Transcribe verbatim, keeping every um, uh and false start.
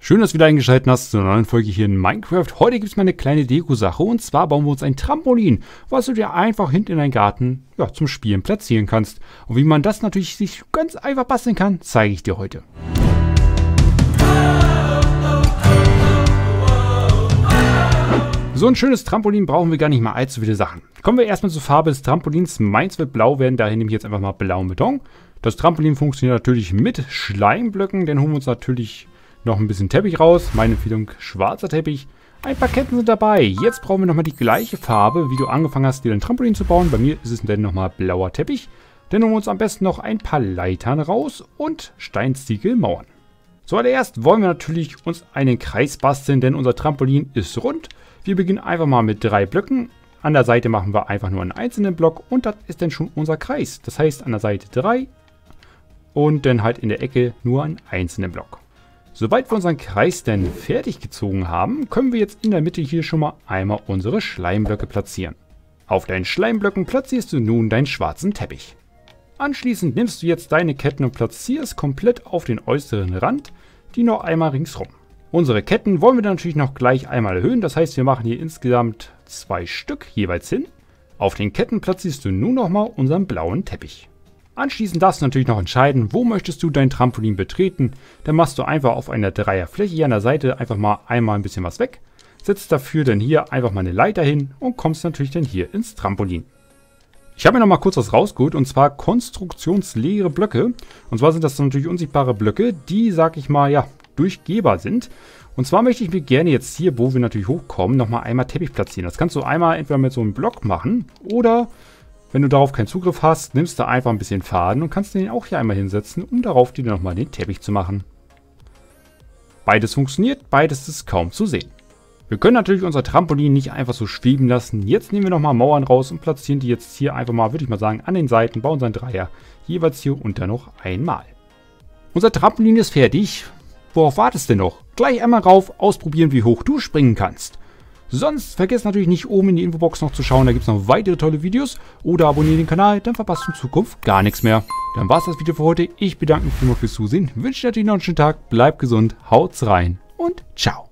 Schön, dass du wieder eingeschaltet hast zu einer neuen Folge hier in Minecraft. Heute gibt es mal eine kleine Deko-Sache und zwar bauen wir uns ein Trampolin, was du dir einfach hinten in deinen Garten ja, zum Spielen platzieren kannst. Und wie man das natürlich sich ganz einfach basteln kann, zeige ich dir heute. So ein schönes Trampolin brauchen wir gar nicht mal allzu viele Sachen. Kommen wir erstmal zur Farbe des Trampolins. Meins wird blau werden, daher nehme ich jetzt einfach mal blauen Beton. Das Trampolin funktioniert natürlich mit Schleimblöcken, den holen wir uns natürlich noch ein bisschen Teppich raus. Meine Empfehlung, schwarzer Teppich. Ein paar Ketten sind dabei. Jetzt brauchen wir nochmal die gleiche Farbe, wie du angefangen hast, dir ein Trampolin zu bauen. Bei mir ist es dann nochmal blauer Teppich. Dann holen wir uns am besten noch ein paar Leitern raus und Steinziegelmauern. Zuallererst wollen wir natürlich uns einen Kreis basteln, denn unser Trampolin ist rund. Wir beginnen einfach mal mit drei Blöcken. An der Seite machen wir einfach nur einen einzelnen Block und das ist dann schon unser Kreis. Das heißt an der Seite drei und dann halt in der Ecke nur einen einzelnen Block. Sobald wir unseren Kreis dann fertig gezogen haben, können wir jetzt in der Mitte hier schon mal einmal unsere Schleimblöcke platzieren. Auf deinen Schleimblöcken platzierst du nun deinen schwarzen Teppich. Anschließend nimmst du jetzt deine Ketten und platzierst komplett auf den äußeren Rand die noch einmal ringsrum. Unsere Ketten wollen wir dann natürlich noch gleich einmal erhöhen, das heißt wir machen hier insgesamt zwei Stück jeweils hin. Auf den Ketten platzierst du nun nochmal unseren blauen Teppich. Anschließend darfst du natürlich noch entscheiden, wo möchtest du dein Trampolin betreten. Dann machst du einfach auf einer Dreierfläche hier an der Seite einfach mal einmal ein bisschen was weg. Setzt dafür dann hier einfach mal eine Leiter hin und kommst natürlich dann hier ins Trampolin. Ich habe mir noch mal kurz was rausgeholt und zwar konstruktionsleere Blöcke. Und zwar sind das natürlich unsichtbare Blöcke, die, sag ich mal, ja, durchgehbar sind. Und zwar möchte ich mir gerne jetzt hier, wo wir natürlich hochkommen, nochmal einmal Teppich platzieren. Das kannst du einmal entweder mit so einem Block machen oder, wenn du darauf keinen Zugriff hast, nimmst du einfach ein bisschen Faden und kannst den auch hier einmal hinsetzen, um darauf dir nochmal den Teppich zu machen. Beides funktioniert, beides ist kaum zu sehen. Wir können natürlich unser Trampolin nicht einfach so schweben lassen. Jetzt nehmen wir nochmal Mauern raus und platzieren die jetzt hier einfach mal, würde ich mal sagen, an den Seiten, bauen unseren Dreier jeweils hier unter noch einmal. Unser Trampolin ist fertig. Worauf wartest du denn noch? Gleich einmal rauf, ausprobieren, wie hoch du springen kannst. Sonst vergesst natürlich nicht, oben in die Infobox noch zu schauen, da gibt es noch weitere tolle Videos. Oder abonniere den Kanal, dann verpasst du in Zukunft gar nichts mehr. Dann war es das Video für heute. Ich bedanke mich vielmals fürs Zusehen, wünsche dir natürlich noch einen schönen Tag, bleibt gesund, haut's rein und ciao.